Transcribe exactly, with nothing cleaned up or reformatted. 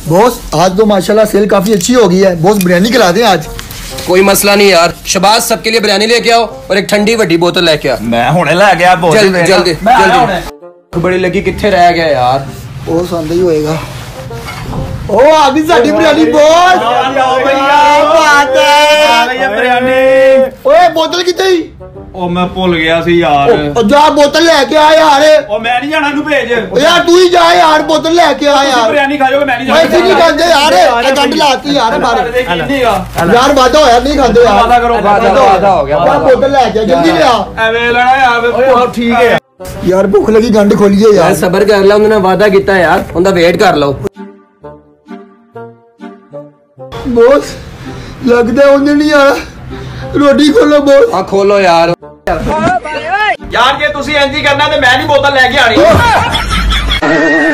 Boss आज तो माशाल्लाह सेल काफी अच्छी हो गई है। बॉस बिरयानी खिला दें आज। कोई मसला नहीं यार। शबाज सबके लिए बिरयानी लेके आओ और एक ठंडी वड्डी बोतल लेके आ। मैं हुणे लै गया बोतल। जल्दी जल्दी जल्दी। बड़ी लगी किथे रह गया यार। बॉस आंदा ही होएगा। ओ अभी साडी बिरयानी बॉस। आओ भैया बात है आ गई है बिरयानी। ओए बोतल किथे ही? ओ मैं भूल गया सी यार। ओ जा बोतल लेके आ यार। ओ मैं नहीं जाना, तू भेज यार। तू ही जा यार, बोतल लेके आ यार। बिरयानी खा जाओगे, मैं नहीं जाना। नहीं खाते यार, ये गंड लाती यार बाहर। यार वादा होया नहीं खाते यार। वादा करो, वादा हो गया। यार बोतल लेके आ जल्दी ले आ। एवे लड़ा यार। ठीक है यार भूख लगी, गंड खोलिए यार। सबर कर ला, उन्होंने वादा किया यार, उनका वेट कर लो। बॉस लगता है उन्हें नहीं आ रहा। रोटी खोलो बॉस। हाँ खोलो यार। यार जे तुसी इंज ही करना ते मैं नहीं बोतल लेके आनी।